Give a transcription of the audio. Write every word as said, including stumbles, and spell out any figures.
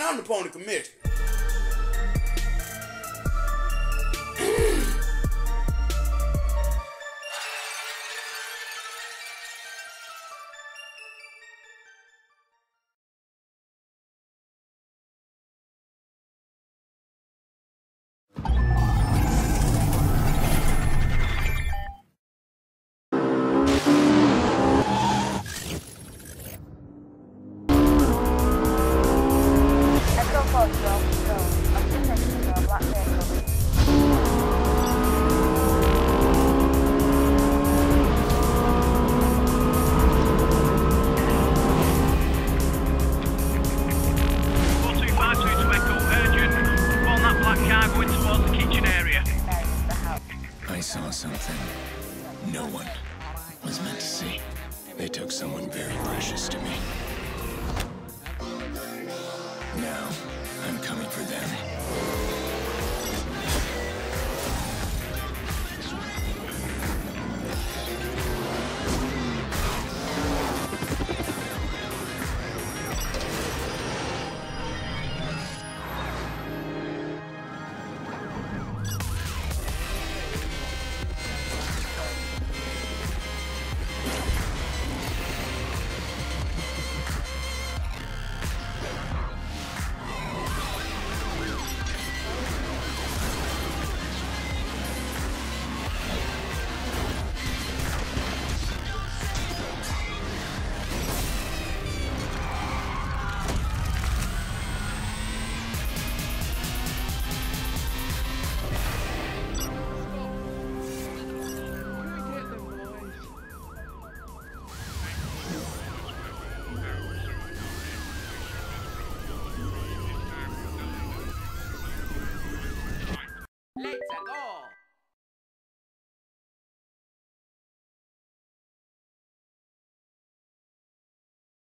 I'm the pony commissioner. I saw something no one was meant to see. They took someone very precious to me. Now, I'm coming for them.